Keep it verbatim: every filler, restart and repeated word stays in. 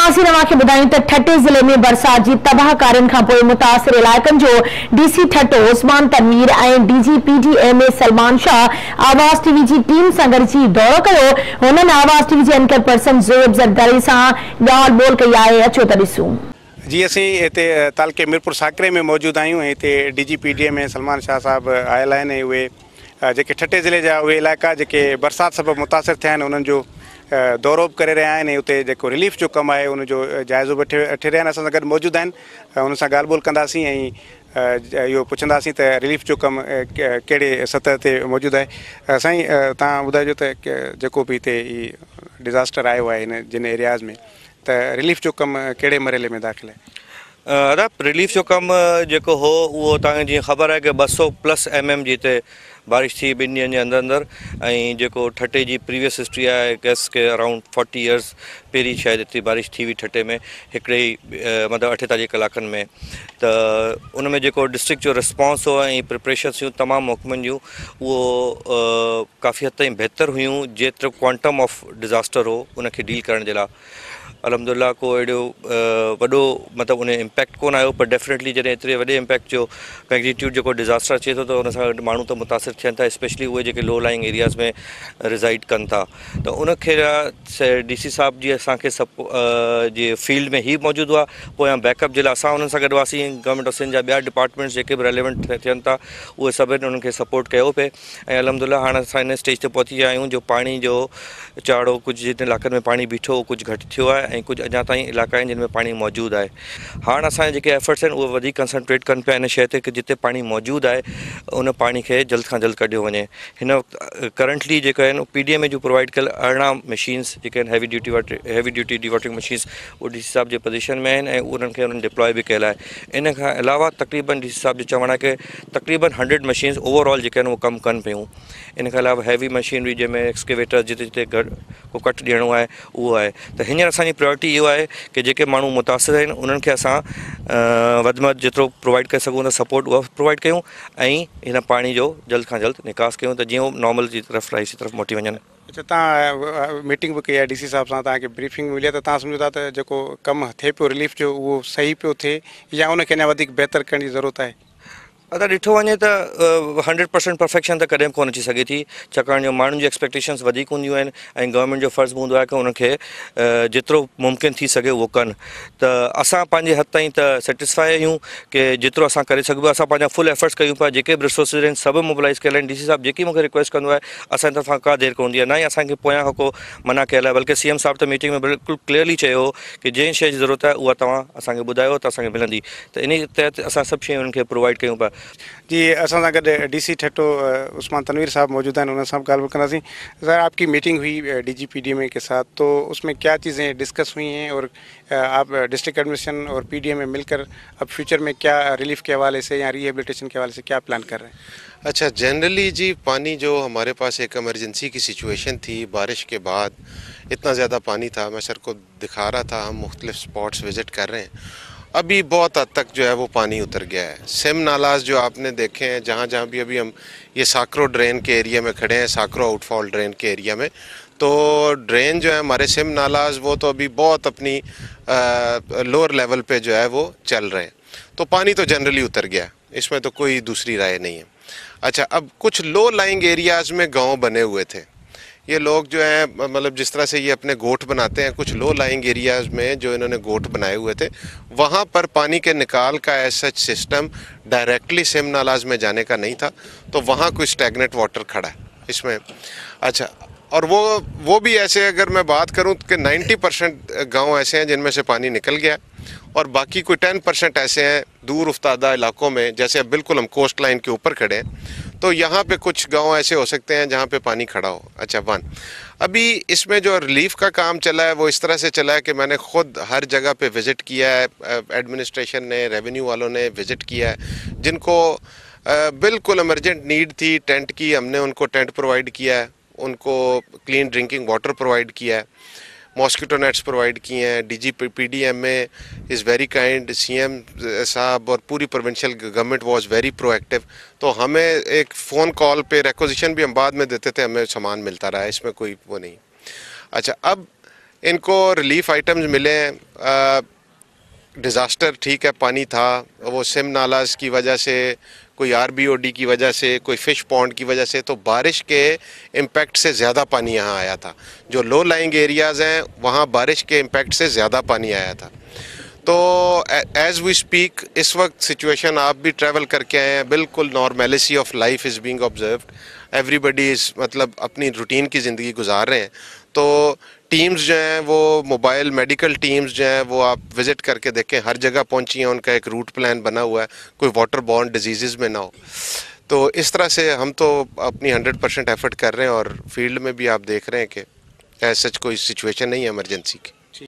नाज़रीन खे ॿुधायूं त ठटे ज़िले में बरसात जी तबाहकारियुनि खां पोइ मुतासिर इलाइक़नि जो डीसी ठटो उस्मान तनवीर ऐं डीजी पीडीएम सलमान शाह आवाज़ टीवी जी टीम सां गॾिजी दौरो कयो। हुननि आवाज़ टीवी जे एंकर पर्सन ज़ोएब ज़रदारी सां ॻाल्हि ॿोल कई आहे। अचो त ॾिसूं। जी असीं हिते तालुके मीरपुर साकरे में मौजूद आहियूं। हिते डीजी पीडीएम में सलमान शाह साहब आयल आहिनि। उहे जेके ठटे ज़िले जा उहे इलाइक़ा जेके बरसात सबबि मुतासिर थिया आहिनि उन्हनि जो दौरो बि करे रहिया आहिनि। उते जेको रिलीफ जो कमु आहे उनजो जाइज़ो बि वठी वठी रहिया आहिनि। असां सां गॾु मौजूदु आहिनि। हुन सां ॻाल्हि ॿोल कंदासीं ऐं इहो पुछंदासीं त रिलीफ जो कमु कहिड़े सतह ते मौजूदु आहे। साईं तव्हां ॿुधाइजो त जेको बि हिते ई डिज़ास्टर आयो आहे हिन जिन एरियाज़ में त रिलीफ जो कमु कहिड़े मरहले में दाख़िल आहे? अदा रिलीफ जो कमु जेको हो उहो तव्हांखे जीअं ख़बर आहे कि ॿ सौ प्लस एम एम जी हिते बारिश थी ॿिनि ॾींहंनि जे अंदरि अंदरि। ऐं जेको ठटे जी प्रीवियस हिस्ट्री आहे गैस के अराउंड फोर्टी इयर्स पहिरीं शायदि हिते बारिश थी हुई ठटे में हिकिड़े ई मतिलबु अठेतालीह कलाकनि में। त उन में जेको डिस्ट्रिक्ट जो रिस्पॉन्स हो ऐं प्रिपरेशन्स हुयूं तमामु महकमनि जूं उहो काफ़ी हद ताईं बहितर हुयूं जेतिरो क्वांटम ऑफ डिज़ास्टर हो उनखे डील करण जे लाइ। अलहमदुलिल्लाह को एॾो वॾो मतिलबु उन इम्पैक्ट कोन आयो, पर डेफिनेटली जॾहिं एतिरे वॾे इम्पैक्ट जो मैग्नीट्यूड जेको डिज़ास्टर अचे थो त उन सां गॾु माण्हू त मुतासिर थियनि था, स्पेशली उहे जेके लो लाइंग एरियाज़ में रिज़ाइड कनि था। त उनखे डी सी साहब जी असांखे सपो जे फील्ड में ई मौजूदु हुआ। पोयां बैकअप जे लाइ असां उन्हनि सां गॾु हुआसीं। गवर्नमेंट ऑफ सिंध जा ॿिया डिपार्टमेंट्स जेके बि रेलिवेंट थियनि था उहे सभिनी उन्हनि खे सपोर्ट कयो पिए। ऐं अलहमदुलिल्लाह हाणे असां हिन स्टेज ते पहुची विया आहियूं जो पाणी जो चाढ़ो कुझु जिन इलाइक़नि में पाणी बीठो कुझु घटि थियो आहे ऐं कुझु अञा ताईं इलाइक़ा आहिनि जिन में पाणी मौजूदु आहे। हाणे असांजे जेके एफर्ट्स आहिनि उहे वधीक कंसंट्रेट कनि पिया इन शइ ते कि जिते पाणी मौजूदु आहे उन पाणी खे जल्द खां जल्द कढियो वञे। हिन वक़्तु करंटली जेके आहिनि पी डी एम जो प्रोवाइड कयल अरिड़हं मशीन्स जेके आहिनि heavy duty water heavy duty dewatering machines उहे डी सी साहब जे पोजीशन में आहिनि ऐं उन्हनि खे उन्हनि डिप्लॉय बि कयल आहे। इन खां अलावा तक़रीबन डी सी साहब जो चवणु आहे कि तक़रीबन हंड्रेड मशीन्स ओवरऑल जेके आहिनि उहे कमु कनि पियूं। इन खां अलावा हैवी मशीनरी जंहिंमें एक्सकेवेटर जिते जिते घटि को कट ॾियणो आहे उहो आहे। त हींअर असांजी प्रायोरिटी इहो आहे कि जेके माण्हू मुतासिर आहिनि उन्हनि खे असां वधि में वधि जेतिरो प्रोवाइड करे सघूं था सपोर्ट उहा प्रोवाइड कयूं ऐं हिन पाणी जो जल्द खां जल्द निकास कयूं त जीअं नॉर्मल जी तरफ़ राइस जी तरफ़ मोटी वञनि। अच्छा, तव्हां मीटिंग बि कई आहे डी सी साहब सां, तव्हांखे ब्रीफिंग मिली आहे त तव्हां सम्झो था त जेको कमु थिए पियो रिलीफ जो उहो सही पियो थिए या उनखे अञा वधीक बहितर करण जी ज़रूरत आहे? अगरि ॾिठो वञे त हंड्रेड परसेंट परफेक्शन त कॾहिं कोन अची सघे थी, छाकाणि जो माण्हुनि जी एक्सपेक्टेशन्स वधीक हूंदियूं आहिनि ऐं गवर्नमेंट जो फ़र्ज़ु हूंदो आहे कि उनखे जेतिरो मुमकिन थी सघे उहो कनि। त असां पंहिंजे हद ताईं त सेटिस्फाई आहियूं कि जेतिरो असां करे सघूं असां पंहिंजा फुल एफर्ट्स कयूं पिया। जेके बि रिसोर्सिस आहिनि सभु मोबिलाइज़ कयल आहिनि। डी सी साहब जेकी मूंखे रिक्वेस्ट कंदो आहे असांजी तरफ़ां का देरि कोन हूंदी आहे, न ई असांखे पोयां खां को मना कयल आहे, बल्कि सी एम साहब त मीटिंग में बिल्कुलु क्लियरली चयो कि जंहिं शइ जी ज़रूरत आहे उहा तव्हां असांखे ॿुधायो त असांखे मिलंदी। त इन तहत असां सभु शयूं उन्हनि खे प्रोवाइड कयूं पिया। जी असां सां गॾु डी सी ठट्टो उस्मान तनवीर साहब मौजूद हैं, उन सां ॻाल्हि कंदासीं। सर, आपकी मीटिंग हुई D G P D M के साथ, तो उसमें क्या चीज़ें डिस्कस हुई हैं और आप डिस्ट्रिक्ट एडमिनिस्ट्रेशन और पी डी एम में मिलकर अब फ्यूचर में क्या रिलीफ के हवाले से या रिहेबिलिटेशन के हवाले से क्या प्लान कर रहे हैं? अच्छा, जनरली जी पानी जो हमारे पास एक इमरजेंसी की सिचुएशन थी, बारिश के बाद इतना ज़्यादा पानी था, मैं सर को दिखा रहा था, हम मुख्तलिफ स्पॉट्स विज़िट कर रहे हैं। अभी बहुत हद तक जो है वो पानी उतर गया है। सिम नालाज जो आपने देखे हैं जहाँ जहाँ भी अभी हम ये साकरो ड्रेन के एरिया में खड़े हैं, साकरो आउटफॉल ड्रेन के एरिया में, तो ड्रेन जो है हमारे सिम नालाज वो तो अभी बहुत अपनी लोअर लेवल पे जो है वो चल रहे हैं। तो पानी तो जनरली उतर गया, इसमें तो कोई दूसरी राय नहीं है। अच्छा, अब कुछ लो लाइंग एरियाज़ में गाँव बने हुए थे। ये लोग जो है मतलब जिस तरह से ये अपने गोठ बनाते हैं, कुछ लो लाइंग एरियाज़ में जो इन्होंने गोठ बनाए हुए थे वहाँ पर पानी के निकाल का ऐसा सिस्टम डायरेक्टली सिम नालाज में जाने का नहीं था, तो वहाँ कोई स्टैगनेट वाटर खड़ा है इसमें। अच्छा, और वो वो भी ऐसे अगर मैं बात करूँ कि नब्बे परसेंट गाँव ऐसे हैं जिनमें से पानी निकल गया और बाकी कोई टेन परसेंट ऐसे हैं दूर उफ्तादा इलाकों में, जैसे अब बिल्कुल हम कोस्ट लाइन के ऊपर खड़े हैं, तो यहाँ पे कुछ गांव ऐसे हो सकते हैं जहाँ पे पानी खड़ा हो। अच्छा, वन अभी इसमें जो रिलीफ का काम चला है वो इस तरह से चला है कि मैंने ख़ुद हर जगह पे विज़िट किया है, एडमिनिस्ट्रेशन ने, रेवेन्यू वालों ने विज़िट किया है। जिनको बिल्कुल इमरजेंट नीड थी टेंट की, हमने उनको टेंट प्रोवाइड किया है, उनको क्लीन ड्रिंकिंग वाटर प्रोवाइड किया है, मॉस्किटो नेट्स प्रोवाइड किए हैं। D G P D M में is very kind, C M साहब और पूरी provincial government was very proactive. तो हमें एक फ़ोन कॉल पे रिक्वेजिशन भी हम बाद में देते थे, हमें सामान मिलता रहा है, इसमें कोई वो नहीं। अच्छा, अब इनको रिलीफ आइटम्स मिले हैं। डिज़ास्टर ठीक है, पानी था, वो सिम नालाज की वजह से, कोई आरबीओडी की वजह से, कोई फ़िश पॉन्ड की वजह से, तो बारिश के इम्पैक्ट से ज़्यादा पानी यहाँ आया था। जो लो लाइंग एरियाज़ हैं वहाँ बारिश के इम्पैक्ट से ज़्यादा पानी आया था। तो एज वी स्पीक इस वक्त सिचुएशन, आप भी ट्रैवल करके आए हैं, बिल्कुल normality of life is being observed. Everybody is मतलब अपनी रूटीन की ज़िंदगी गुजार रहे हैं। तो टीम्स जो हैं वो मोबाइल मेडिकल टीम्स जो हैं वो आप विज़िट करके देखें, हर जगह पहुंची हैं, उनका एक रूट प्लान बना हुआ है, कोई वाटर बॉर्न डिजीज़ में ना हो। तो इस तरह से हम तो अपनी हंड्रेड परसेंट एफर्ट कर रहे हैं और फील्ड में भी आप देख रहे हैं कि ऐसा कोई सिचुएशन नहीं है इमरजेंसी की।